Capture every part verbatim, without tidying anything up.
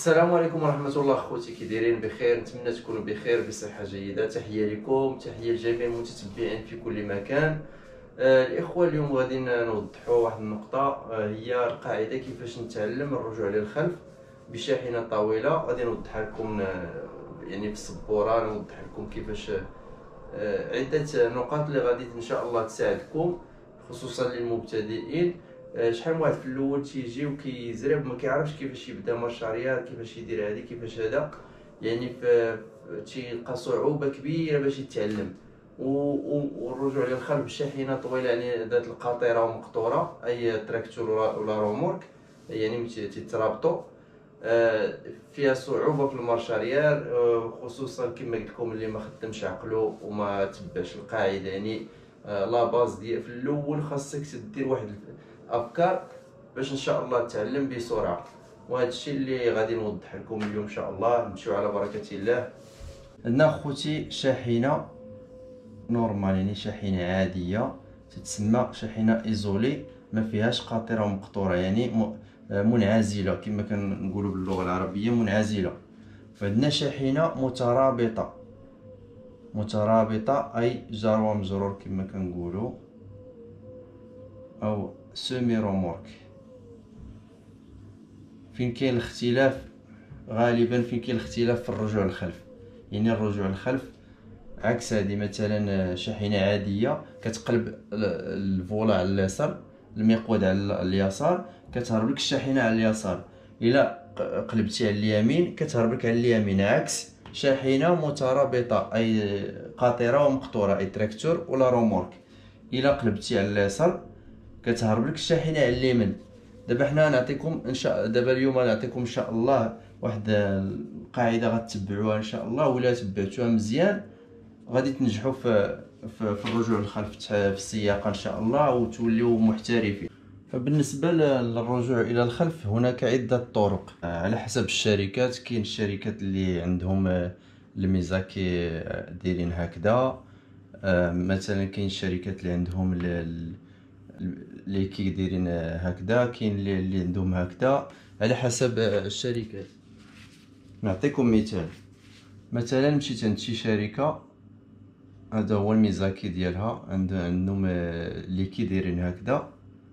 السلام عليكم ورحمة الله خوتي، كي دايرين؟ بخير، نتمنى تكونوا بخير بصحة جيدة. تحية لكم، تحية لجميع المتتبعين في كل مكان. آه الإخوة، اليوم غادي نوضحوا واحد النقطة، آه هي القاعدة كيفاش نتعلم الرجوع للخلف بشاحنة طويلة. غادي نوضحها لكم آه يعني في السبورة، نوضح لكم كيفاش آه عدة نقاط اللي غادي إن شاء الله تساعدكم خصوصا للمبتدئين. شحال من واحد في الاول تيجي وكيزرب ما كيعرفش كيفاش يبدا مارشاريال، كيفاش يدير هادي كيفاش هذا، يعني تيلقى صعوبه كبيره باش يتعلم. والرجوع للخلف بشاحنه طويله يعني ذات القاطره ومقطوره، اي تراكتور ولا رومورك يعني تيترابطوا، فيها صعوبه في المارشاريال، خصوصا كما قلت لكم اللي ما خدمش عقلو وما تبعش القاعده. يعني لا باز ديال في الاول خاصك تدير واحد افكار باش ان شاء الله تتعلم بسرعه، وهذا الشيء اللي غادي نوضح لكم اليوم ان شاء الله. نمشيو على بركه الله. عندنا خوتي شاحنه نورمال، يعني شاحنه عاديه تتسمى شاحنه ايزولي، ما فيهاش قاطره ومقطوره، يعني منعزله كما كنقولوا باللغه العربيه، منعزله. فعندنا شاحنه مترابطه، مترابطه اي جار ومجرور كما كنقولوا، او سيمي رومورك. فين كاين الاختلاف؟ غالبا فين كاين الاختلاف في الرجوع للخلف. يعني الرجوع للخلف عكس هذه، مثلا شاحنه عاديه كتقلب الفولا على اليسار، المقود على اليسار، كتهرب لك الشاحنه على اليسار. الا قلبتي على اليمين كتهرب لك على اليمين. عكس شاحنه مترابطه اي قاطره ومقطوره، اي تراكتور ولا رومورك، الا قلبتي على اليسار كتهرب لك الشاحنه على اليمين. دابا حنا نعطيكم ان شاء دابا اليوم نعطيكم ان شاء الله واحد القاعده غتتبعوها ان شاء الله، ولا تبعتوها مزيان غادي تنجحوا في في, في الرجوع للخلف في السياقه ان شاء الله، وتوليو محترفين. فبالنسبه للرجوع الى الخلف هناك عده طرق على حسب الشركات. كاين الشركات اللي عندهم الميزاكي دايرين هكذا، مثلا كاين الشركات اللي عندهم اللي كي دايرين هكذا، كاين اللي عندهم هكذا، على حسب الشركات. نعطيكم مثال، مثلا مشيت عند شي شركه، هذا هو الميزاكي ديالها، عندهم اللي كي دايرين هكذا.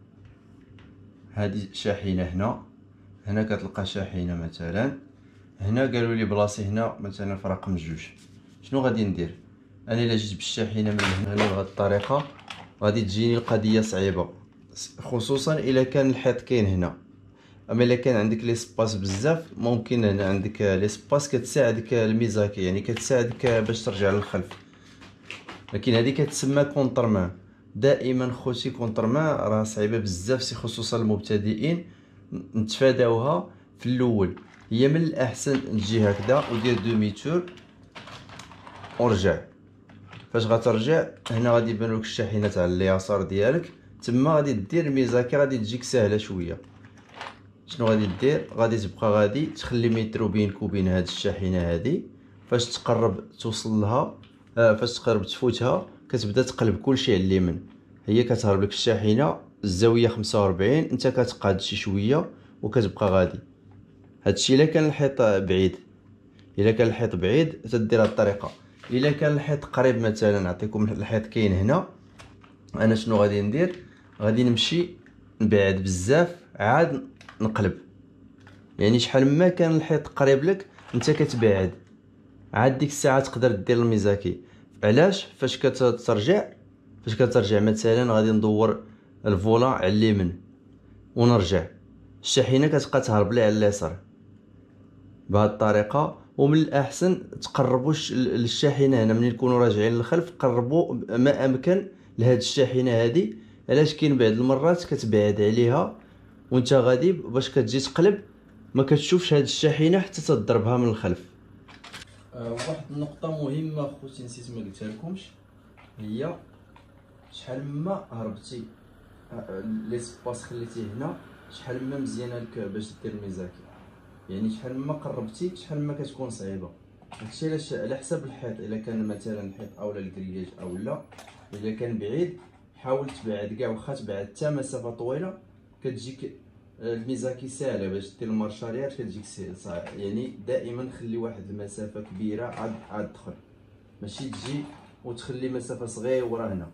هذه شاحنه هنا، هنا كتلقى شاحنه مثلا هنا، قالوا لي بلاصي هنا مثلا في رقم جوج. شنو غادي ندير انا الا جيت بالشاحنه من هنا بهذه الطريقه؟ غادي تجيني القضيه صعيبه، خصوصا الا كان الحيط كاين هنا. اما الا كان عندك لي سباس بزاف، ممكن هنا عندك لي سباس كتساعدك الميزاكي، يعني كتساعدك باش ترجع للخلف. لكن هذه كتسمى كونطرمان. دائما خوتي كونطرمان راه صعيبه بزاف، سي خصوصا المبتدئين نتفاداوها في الاول. هي من الاحسن تجي هكذا ودير دومي تور ورجع. فاش غترجع هنا غادي يبان لك الشاحنه على اليسار ديالك، تما غادي دير الميزاكي، غادي تجيك سهله شويه. شنو غادي دير؟ غادي تبقى غادي تخلي مترو بينك وبين هاد الشاحنه هادي. فاش تقرب توصل لها، آه فاش تقرب تفوتها، كتبدا تقلب كلشي على اليمين. هي كتهرب لك الشاحنه الزاويه خمسة وأربعين، انت كتقاد شي شويه وكتبقى غادي. هادشي الا كان الحيط بعيد. الا كان الحيط بعيد تدير هاد الطريقه. الا كان الحيط قريب، مثلا نعطيكم الحيط كاين هنا، انا شنو غادي ندير؟ غادي نمشي نبعد بزاف عاد نقلب. يعني شحال ما كان الحيط قريب لك انت كتبعد، عاد ديك الساعه تقدر دير الميزاكي. علاش؟ فاش كترجع فاش كترجع مثلا غادي ندور الفولا على اليمين ونرجع، الشاحنه كتبقى تهرب لي على اليسار بهذه الطريقه. ومن الاحسن تقربوش للشاحنه هنا، ملي نكونوا راجعين للخلف قربوا ما امكن لهاد الشاحنه هذه. علاش؟ كاين بعض المرات كتبعد عليها وانت غادي، باش كتجي تقلب ما كتشوفش هاد الشاحنه حتى تضربها من الخلف. أه واحد النقطه مهمه خوتي نسيت ما قلتها لكمش، هي شحال ما هربتي لي سباس خليتيه هنا، شحال ما مزيانه لك باش دير الميزاكي. يعني شحال ما قربتي شحال ما كتكون صعيبه. هادشي علاش على حسب الحيط، الا كان مثلا الحيط اولا الكرياج او لا، الا كان بعيد حاول تبعد كاع، واخا تبعد حتى مسافه طويله كتجيك الميزاكي ساهله باش دير المارشاريات كتجيك صعيب، يعني دائما خلي واحد المسافه كبيره عاد عاد دخل، ماشي تجي وتخلي مسافه صغيره هنا.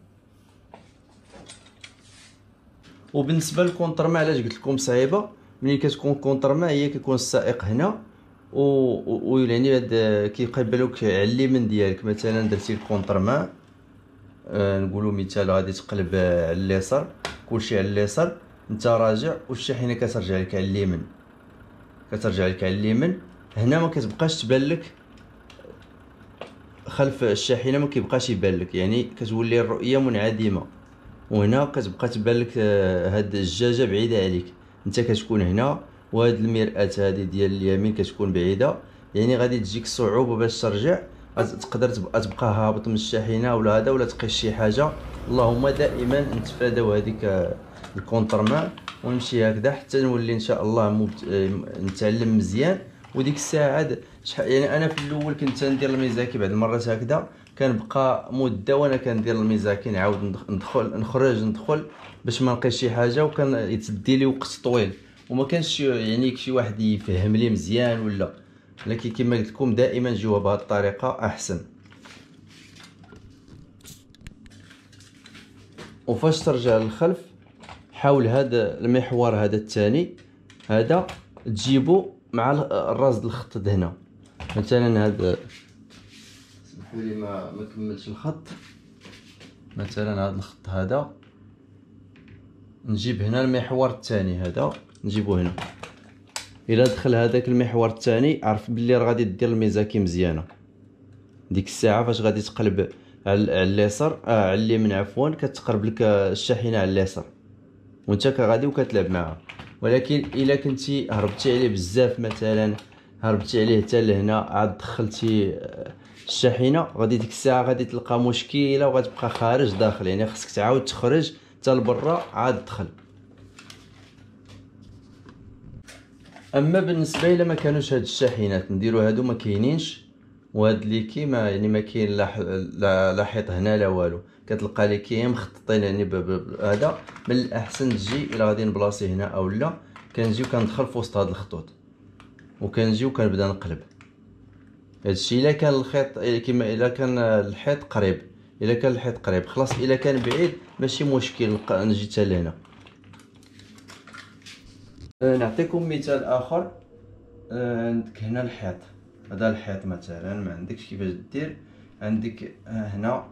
وبالنسبه للكونطرما علاش قلت لكم صعيبه، ملي كتكون كونطرما هي كيكون السائق هنا و يعني هاد كيبقى يبالوك على اليمين ديالك. مثلا درتي الكونطرما آه نقولوا مثال غادي تقلب على اليسار، كلشي على اليسار، انت راجع والشاحنه كترجع لك على اليمين، كترجع لك على اليمين. هنا ما كتبقاش تبان لك خلف الشاحنه، ما كيبقاش يبان لك، يعني كتولي الرؤيه منعدمه. وهنا كتبقى تبان لك هاد الدجاجه بعيده عليك، انت كتكون هنا وهاد المرآة هادي ديال اليمين كتكون بعيده، يعني غادي تجيك صعوبه باش ترجع. تقدر تبقى تبقى هابط من الشاحنه ولا هذا ولا تقيس شي حاجه. اللهم دائما نتفاداو هذيك الكونطرمان ونمشي هكذا حتى نولي ان شاء الله مبت... نتعلم مزيان. وديك الساعه عاد شحال، يعني انا في الاول كنت ندير الميزاكي بعد المرات هكذا، كنبقى مده وانا كندير الميزاكي نعاود ندخل نخرج ندخل باش ما نلقاش شي حاجه، وكان يتدي لي وقت طويل وما كانش يعني شي واحد يفهم لي مزيان ولا. لكن كما قلت لكم دائما جيوها بهذه الطريقه احسن. وفاش ترجع للخلف حاول هذا المحور هذا الثاني هذا تجيبو مع الراس الخط هنا. مثلا هذا سمحوا لي ما ما كملتش الخط، مثلا هذا الخط هذا نجيب هنا المحور الثاني هذا نجيبو هنا. الا دخل هذاك المحور الثاني عرف بلي راه غادي دير الميزاكي مزيانه. ديك الساعه فاش غادي تقلب على اليسار اه على اليمين عفوا، كتقرب لك الشاحنه على اليسار وانت غادي وكتلعب معها. ولكن الا كنتي هربتي عليه بزاف، مثلا هربتي عليه حتى لهنا عاد دخلتي الشاحنه، غادي ديك الساعه غادي تلقى مشكله وغتبقى خارج داخل، يعني خصك تعاود تخرج حتى لبرا عاد تدخل. اما بالنسبه الى ما كانوش هاد الشاحنات نديرو هادو ما كاينينش، وهاد لي كيما يعني ما كاين لا لا حيط هنا لا والو، كتلقى لي كي مخططين يعني هذا. من الاحسن تجي الى غادي نبلاصي هنا او لا، كنجيو كندخل في وسط هاد الخطوط وكنجي وكنبدا نقلب. هادشي الا كان الخيط كيما الا كان الحيط قريب، الا كان الحيط قريب خلاص، الا كان بعيد ماشي مشكل نجي حتى لهنا. نعطيكم مثال اخر. عندك هنا الحيط، هذا الحيط مثلا ما عندكش كيفاش دير. عندك هنا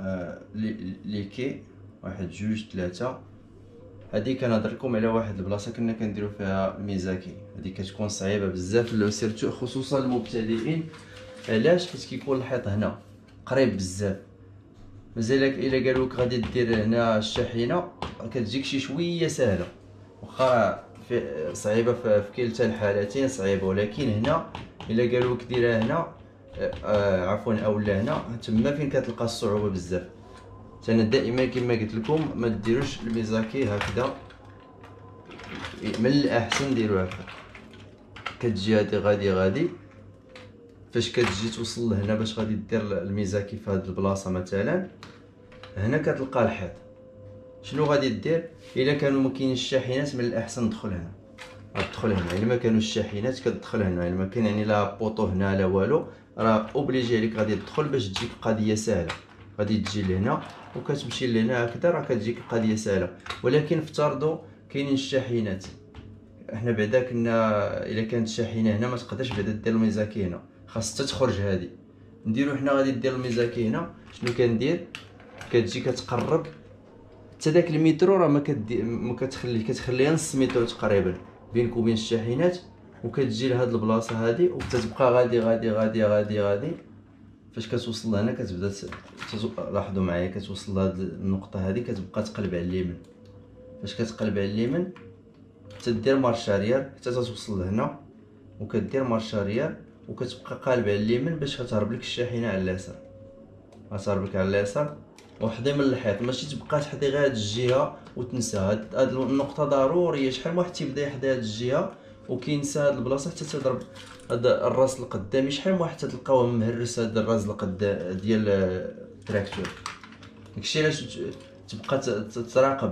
لي كي واحد جوج ثلاثة، هذه كنهضر لكم على واحد البلاصه كنا كنديرو فيها الميزاكي. هذه كتكون صعيبه بزاف سيرتو خصوصا المبتدئين. علاش؟ حيت كيكون الحيط هنا قريب بزاف. مازالك الا قالوك غادي دير هنا الشاحنه كتجيك شي شويه سهله، واخا في صعيبه في كلتا الحالتين صعيبه، ولكن هنا الا قالوك ديرها هنا آه عفوا اولا هنا تما فين كتلقى الصعوبه بزاف. انا دائما كما قلت لكم ما ديروش الميزاكي هكذا، من الاحسن ديروا هكا. كتجي هادي غادي غادي فاش كتجي توصل لهنا باش غادي دير الميزاكي في هاد البلاصه مثلا هنا كتلقى الحيط. شنو غادي دير؟ الا كانوا ما كاينش الشاحنات من الاحسن تدخل هنا، غتدخل هنا. الا ما كانوش الشاحنات كتدخل هنا، الا ما كاين يعني لا بوطو هنا لا والو، راه اوبليجي عليك غادي تدخل باش تجيك القضيه سهله. غادي تجي لهنا وكتمشي لهنا هكذا راه كتجيك القضيه سهله. ولكن افترضوا كاينين الشاحنات، احنا بعدا كنا الا كانت الشاحنه هنا ما تقدرش بعدا دير الميزاكي هنا، خاص حتى تخرج هذه. نديرو حنا غادي دير الميزاكي هنا. شنو كندير؟ كتجي كتقرب حتى داك المترو راه ما كدي ما كتخلي كتخليها نص متر تقريبا بينك وبين الشاحنات، وكتجي لهاد البلاصه هذه وكتبقى غادي غادي غادي غادي غادي. فاش كتوصل لهنا كتبدا لاحظوا معايا كتوصل لهاد النقطه هذه كتبقى تقلب على اليمين. فاش كتقلب على اليمين تدير مارش اريير حتى توصل لهنا، وكدير مارش اريير وكتبقى قالب على اليمين باش كتهرب لك الشاحنه على اليسار. غتهرب لك على اليسار وحدي من الحيط، ماشي تبقى تحدي غير هاد الجهه وتنسى. هاد, هاد النقطه ضروريه. شحال من واحد تيبدا يحدي هاد الجهه وكينسى هاد البلاصه حتى تضرب هاد الراس القدامي. شحال من واحد تلقاوه مهرس هاد الراس القدام ديال التراكتور. داكشي علاش تبقى تراقب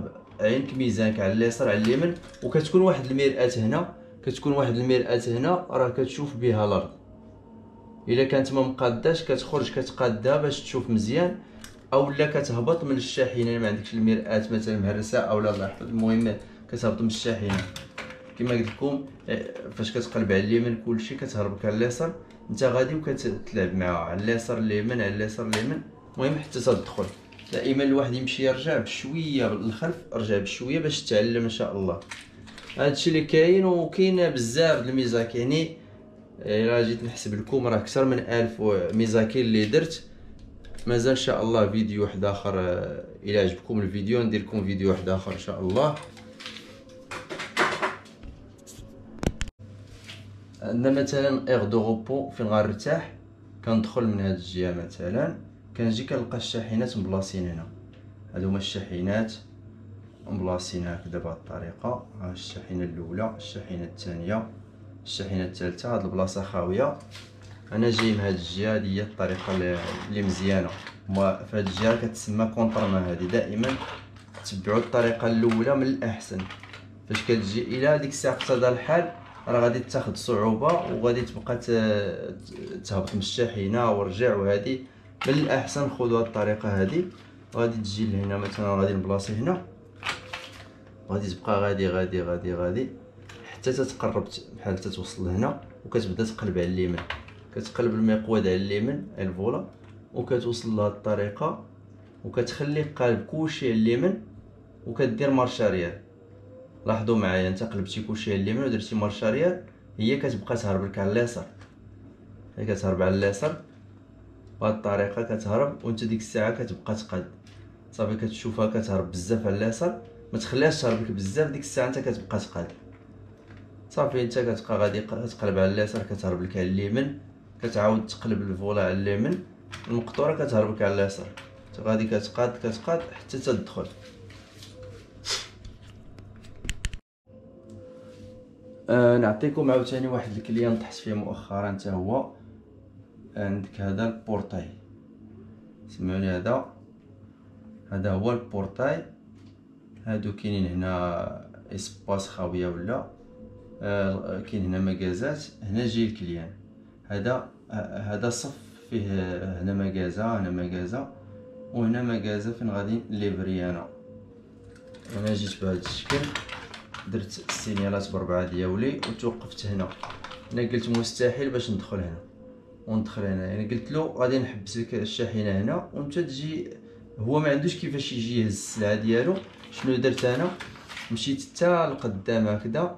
عينك ميزانك على اليسار على اليمين، وكتكون واحد المرآة هنا، كتكون واحد المرآة هنا راه كتشوف بها الارض. الا كانت ما مقاداش كتخرج كتقادها باش تشوف مزيان، او لا كتهبط من الشاحنه ما عندكش المرآة مثلا مهرسه او لا الله يحفظ، المهم كتهبط من الشاحنه. كما قلت لكم فاش كتقلب على اليمين كلشي كتهربك على اليسار، انت غادي وكتلعب معاه على اليسار اليمين على اليسار اليمين، المهم حتى تدخل. دائما الواحد يمشي يرجع بشويه للخلف، رجع بشويه باش تتعلم ان شاء الله. هادشي اللي كاين، وكاين بزاف د الميزاك يعني الا جيت نحسب لكم راه اكثر من ألف ميزاكين اللي درت. مازال ان شاء الله فيديو واحد اخر، الى عجبكم الفيديو ندير لكم فيديو واحد اخر ان شاء الله. عندنا مثلا ايغ دو غوبو فين غنرتاح، كندخل من هاد الجهه مثلا كنجي كنلقى الشاحنات مبلاصين هنا. هادو هما الشاحنات مبلاصين هكذا بهاد الطريقه. ها الشاحنه الاولى، الشاحنه الثانيه، الشاحنه الثالثه. هاد البلاصه خاويه، انا جاي من هاد الجهه. هادي هي الطريقه اللي مزيانه. هما في هاد الجهه كتسمى كونطرما. هادي دائما تبعوا الطريقه الاولى من الاحسن. فاش كتجي الى ديك الساعه اقتضى الحال راه غادي تاخذ صعوبه وغادي تبقى تهبط من الشاحنه ورجع. وهذه من الاحسن خذوا هاد الطريقه هذه. غادي تجي لهنا مثلا، غادي نبلاصي هنا، غادي تبقى غادي غادي غادي غادي حتى تتقرب بحال تتوصل لهنا، وكتبدا تقلب على اليمين. كتقلب المقود على اليمين الفولا وكتوصل لهاد الطريقه، وكتخلي قالب كلشي على اليمين وكدير مارش اريير. لاحظوا معايا، انت قلبتي كلشي على اليمين ودرتي مارش اريير، هي كتبقى تهرب لك على اليسار. هي كتهرب على اليسار بهاد الطريقه، كتهرب وانت ديك الساعه كتبقى تقاد. صافي كتشوفها كتهرب بزاف على اليسار، ما تخليهاش تهرب لك بزاف، ديك الساعه انت كتبقى تقاد. صافي انت كتبقى غادي تقلب على اليسار كتهرب لك على اليمين، كتعاود تقلب الفولا على اليمين، المقطوره كتهرب لك على اليسار. انت غادي كتقاد كتقاد حتى تدخل. أه نعطيكم عاوتاني واحد الكليان طحت فيه مؤخرا حتى هو. عندك هذا البورتاي، سمعوني، هذا هذا هو البورتاي. هادو كاينين هنا اسباس خاويه ولا آه كاين هنا مكازات. هنا جاي الكليان، هذا هذا صف فيه هنا مكازه، هنا مكازه، وهنا مكازه فين غادي ليفري. انا انا جيت بهذا الشكل، درت السينيالات بربعه دياولي وتوقفت هنا. انا قلت مستحيل باش ندخل هنا وندخل هنا، يعني قلت له غادي نحبس لك الشاحنه هنا وانت تجي. هو ما عندوش كيفاش يجي يهز السلعه ديالو. شنو درت انا؟ مشيت حتى لقدام هكذا،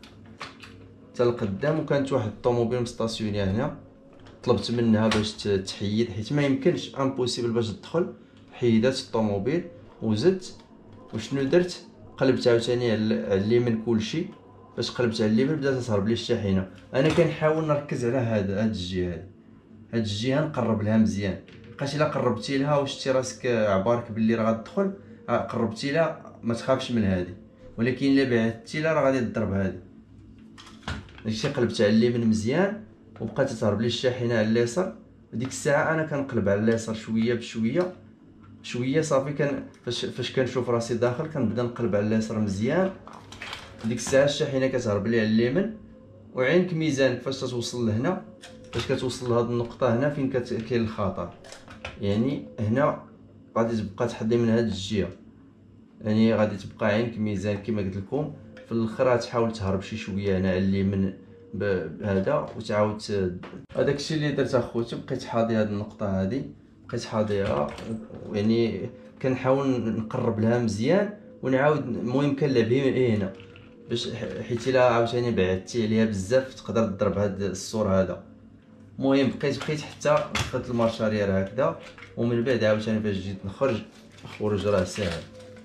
حتى لقدام، وكانت واحد الطوموبيل مستاسيونيه هنا. طلبت منها باش تحيد، حيت ما يمكنش امبوسيبل باش تدخل. حيدات الطوموبيل وزدت. وشنو درت؟ قلبت عاوتاني على اليمين كلشي. باش قلبت على اليمين بدات تهرب لي الشاحنه. انا كنحاول نركز على هذا هاد الجهه هادي، هاد الجهه نقرب لها مزيان. بقيت الا قربتي لها وشتي راسك عبارك باللي راه غتدخل، قربتي لها ما تخافش من هادي، ولكن الا بعدتي لها راه غادي تضرب هادي. داكشي قلبت على اليمين مزيان وبقات تهرب لي الشاحنه على اليسار. ديك الساعه انا كنقلب على اليسار شويه بشويه شويه. صافي كان فاش فاش كنشوف راسي داخل كنبدا نقلب على اليسار مزيان. ديك الساعه الشاحنه كتهرب لي على اليمين. وعينك ميزانك فاش توصل لهنا، فاش كتوصل لهاد النقطه هنا فين كاين الخطر، يعني هنا غادي تبقى تحضي من هاد الجهه. يعني غادي تبقى عينك ميزان كما قلت لكم. في الاخر تحاول تهرب شي شويه هنا على اليمين بهذا وتعاود. هذاك الشيء اللي درت اخوتي، بقيت حاضي هاد النقطه هادي، بقيت حاضيها. يعني كنحاول نقرب لها مزيان ونعاود. المهم كنلعب هنا باش حيت الا عاوتاني بعدتي عليها بزاف تقدر تضرب هذا السور هذا. المهم بقيت بقيت حتى دخلت المارشارير هكذا، ومن بعد عاوتاني فاش جيت نخرج خروج راه ساهل.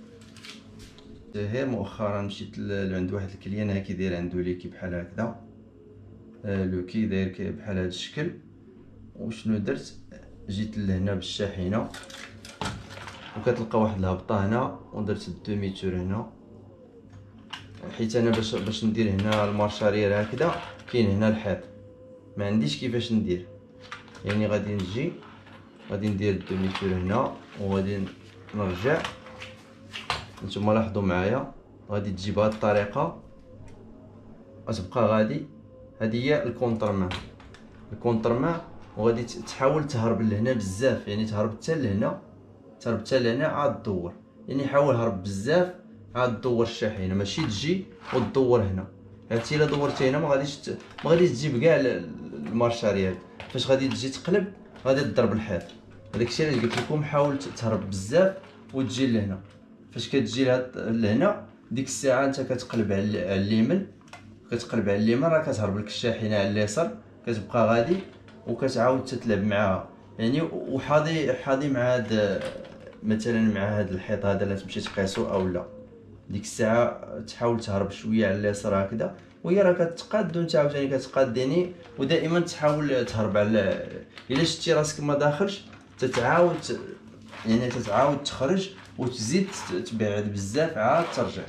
غير مؤخرا مشيت لعند واحد الكليان هكا داير عنده ليكي بحال هكذا، لو كي داير بحال هذا الشكل. وشنو درت؟ جيت لهنا بالشاحنه وكتلقى واحد الهبطه هنا، ودرت الدومي تور هنا. حيت انا باش باش ندير هنا المارشارير هكذا كاين هنا الحيط، ما عنديش كيفاش ندير. يعني غادي نجي غادي ندير الدومي تور هنا وغادي نرجع نتوما لاحظوا معايا غادي تجي بهذه الطريقه، غتبقى غادي. هذه هي الكونترمان، الكونترمان، وغادي تحاول تهرب لهنا بزاف، يعني تهرب حتى لهنا، تهرب حتى لهنا عاد تدور، يعني حاول هرب بزاف عاد تدور الشاحنه، ماشي تجي وتدور هنا. عرفتي الا دورتي هنا ما غاديش ت... ما غاديش تجيب كاع المارشاريال، فاش غادي تجي تقلب غادي تضرب الحيط. هذاك الشيء علاش قلت لكم حاول تهرب بزاف وتجي لهنا. فاش كتجي لهنا ديك الساعه انت كتقلب على اليمين، كتقلب على اليمين راه كتهرب لك الشاحنه على اليسار، كتبقى غادي وكتعاود تتلعب معاها، يعني وحاضي حاضي مع هاد مثلا مع هاد الحيط هذا اللي تمشي تقيسو او لا. ديك الساعه تحاول تهرب شويه على اليسار هكذا، وهي راه كتقاد وانت عاوتاني كتقاديني، ودائما تحاول تهرب على. الا شتي راسك ما داخلش تتعاود يعني تتعاود تخرج وتزيد تبعد بزاف عاد ترجع.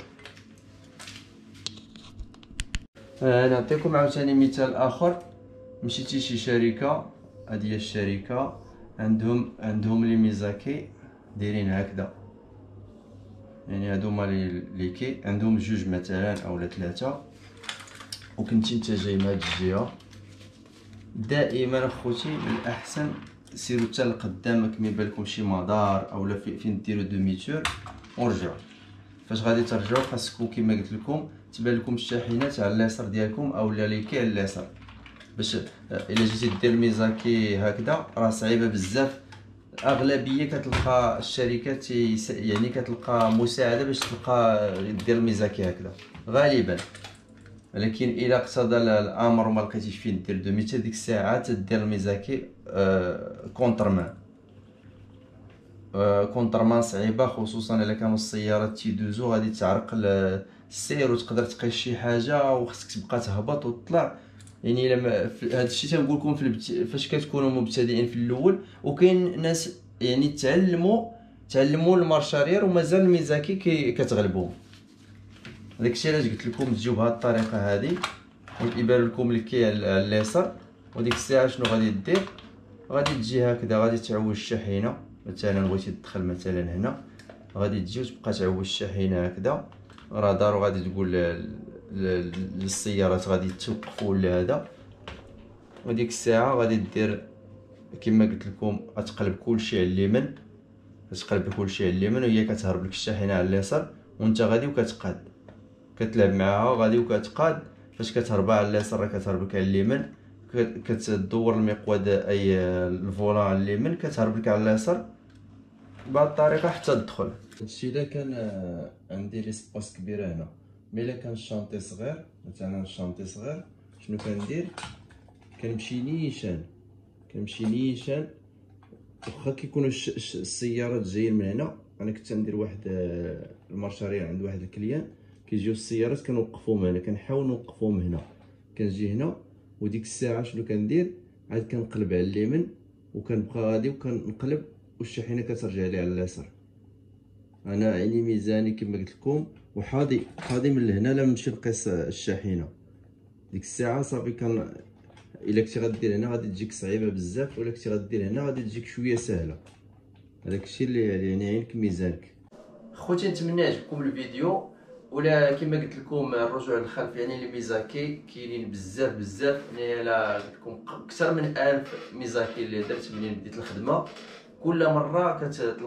آه نعطيكم عاوتاني مثال اخر. مشيتي شي شركه، هذه هي الشركه، عندهم عندهم لي ميزاكي دايرين هكذا، يعني هادوما لي كي عندهم جوج مثلا اولا ثلاثه، وكنتي نتا جاي من هاد الجهه، دائما اخوتي من الاحسن سيروا حتى لقدامك، ما يبانلكم شي مدار اولا فين ديروا دوميتور ورجعوا. فاش غادي ترجعوا خاصكم كما قلت لكم تبان لكم الشاحنات على اليسار ديالكم اولا لي كي على اليسار، باش الا جيتي دير ميزاكي هكذا راه صعيبه بزاف. اغلبيه كتلقى الشركات يعني كتلقى مساعده باش تلقى دير الميزاكي هكذا غالبا، ولكن الا اقتضى الامر وما لقيتيش فين دير دوميتور ديك الساعه تدير الميزاكي آه كونترمان. آه كونترمان صعيبه، خصوصا الا كانوا السيارات تيدوزو غادي تعرق السير وتقدر تقيس شي حاجه وخصك تبقى تهبط وتطلع. يعني لما هذا الشيء تنقول لكم في البت... فاش كتكونوا مبتدئين في الاول، وكاين ناس يعني تعلموا تعلموا المارشارير ومازال الميزاكي كي كتغلبوهم. هذاك الشيء علاش قلت لكم تجيو بهذه الطريقه هذه، ويبان لكم الكي على اليسار، وديك الساعه شنو غادي دير؟ غادي تجي هكذا، غادي تعوج الشاحنه، مثلا بغيتي تدخل مثلا هنا غادي تجي وتبقى تعوج الشاحنه هكذا رادار، وغادي تقول للسيارات غادي توقفوا ولا هذا، وديك الساعه غادي دير كما قلت لكم غتقلب كلشي على اليمين، كتقلب كلشي على اليمين وهي كتهرب لك الشاحنه على اليسار، وانت غادي وكتقاد كتلعب معاها غادي وكتقاد. فاش كتهربها على اليسار راه كتهرب لك على اليمين، كتدور المقود اي الفولان على اليمين كتهرب لك على اليسار بهذه الطريقه حتى تدخل. هادشي الا كان عندي لي سباس كبيره هنا، مي الا كان الشانطي صغير مثلا الشانطي صغير شنو كندير؟ كنمشي نيشان كنمشي نيشان واخا كيكونوا السيارات جايين من هنا. انا كنت ندير واحد المارشارير عند واحد الكليان، كيجيو السيارات كنوقفوهم هنا، كنحاول نوقفوهم هنا، كنجي هنا وديك الساعه شنو كندير؟ عاد كنقلب على اليمين وكنبقى غادي وكنقلب والشاحنه كترجع لي على اليسار. انا عيني ميزاني كما قلت لكم، وحاضي حاضي من لهنا لا نمشي نقيس الشاحنه. ديك الساعه صافي كان الا كنتي غدير هنا غادي تجيك صعيبه بزاف، ولا كنتي غدير هنا غادي تجيك شويه سهله. هذاك الشيء اللي يعني عينك ميزانك. خوتي نتمنى يعجبكم الفيديو، ولا كما قلت لكم الرجوع للخلف يعني لي ميزاكي كاينين بزاف بزاف. انا لا قلت لكم اكثر من ألف ميزاكي اللي درت منين بديت الخدمه. كل مره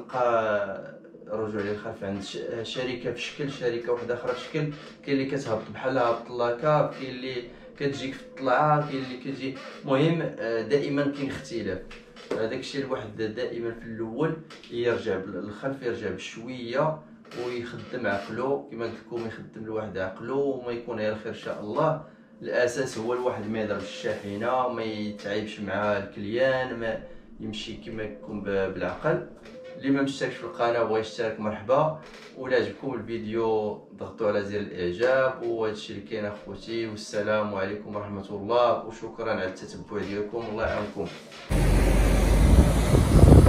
كتلقى رجوع للخلف عند شركه في شكل، شركه واحده اخرى في شكل. كاين اللي كتهبط بحال هابط لاكا، كاين اللي كتجيك في الطلعه، كاين اللي كتجي. المهم دائما كاين اختلاف. هذاك الشيء الواحد دائما في الاول يرجع للخلف، يرجع بشويه ويخدم عقلو كما قلت لكم، يخدم الواحد عقلو وما يكون غير خير ان شاء الله. الاساس هو الواحد ما يضربش الشاحنه، ما يتعيبش مع الكليان، ما يمشي كما يكون بالعقل. اللي ما مشتركش في القناه بغى يشترك مرحبا، ولا عجبكم الفيديو ضغطوا على زر الاعجاب. وهذا الشيء اللي كاين اخوتي، والسلام عليكم ورحمه الله، وشكرا على التتبع ديالكم، الله يعاونكم.